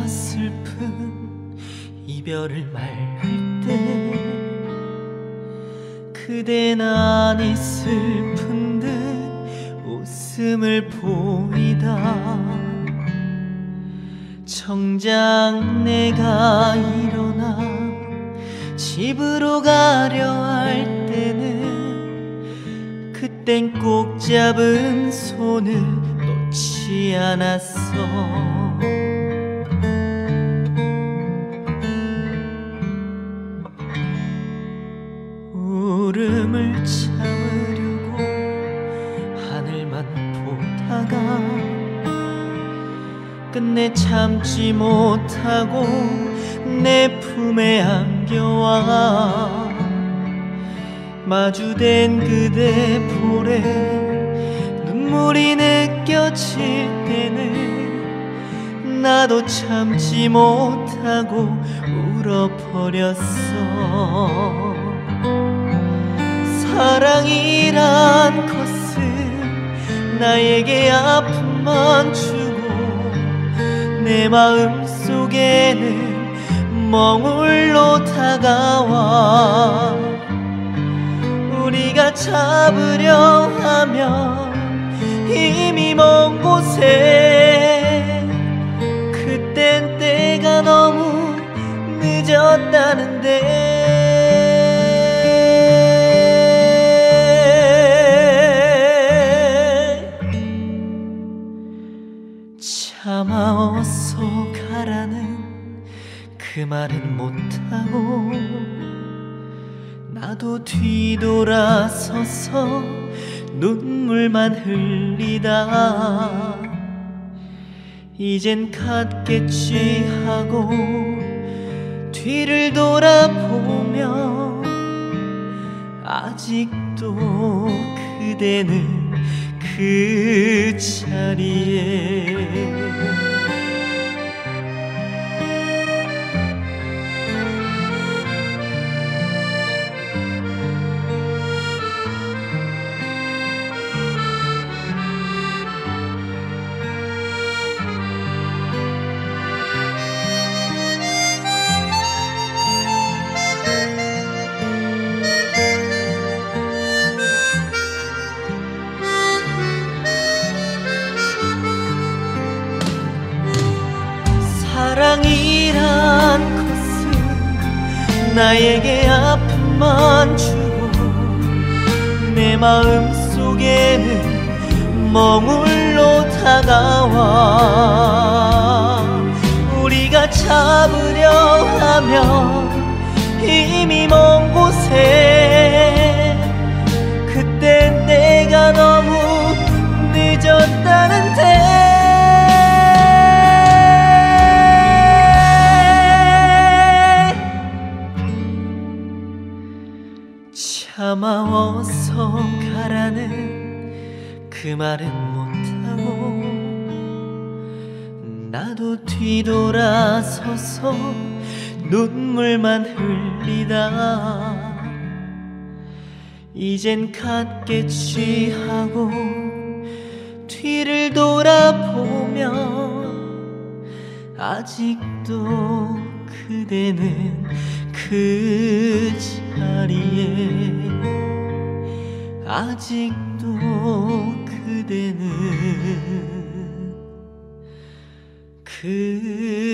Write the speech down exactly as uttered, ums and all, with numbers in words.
어설픈 이별을 말할 때 그댄 아니 슬픈 듯 웃음을 보이다. 정작 내가 일어나 집으로 가려 할 때는 그땐 꼭 잡은 손을 놓지 않았어. 울음을 참으려고 하늘만 보다가 끝내 참지 못하고 내 품에 안겨와. 마주된 그대 볼에 눈물이 느껴질 때는 나도 참지 못하고 울어버렸어. 사랑이란 것은 나에게 아픔만 주고 내 마음 속에는 멍울로 다가와. 우리가 잡으려 하면 이미 먼 곳에 그땐 때가 너무 늦었다는데. 참아 어서 가라는 그 말은 못하고 나도 뒤돌아서서 눈물만 흘리다. 이젠 갔겠지 하고 뒤를 돌아보며 아직도 그대는 그 자리에. 사랑이란 것은 나에게 아픔만 주고 내 마음 속에는 멍울로 다가와. 우리가 잡으려 하면 이미 먼 곳에 그땐 내가 너무 늦었다는데. 참아 어서 가라는 그 말은 못하고 나도 뒤돌아서서 눈물만 흘리다. 이젠 갔겠지 하고 뒤를 돌아보며 아직도 그대는 그 자리에. 아직도 그대는 그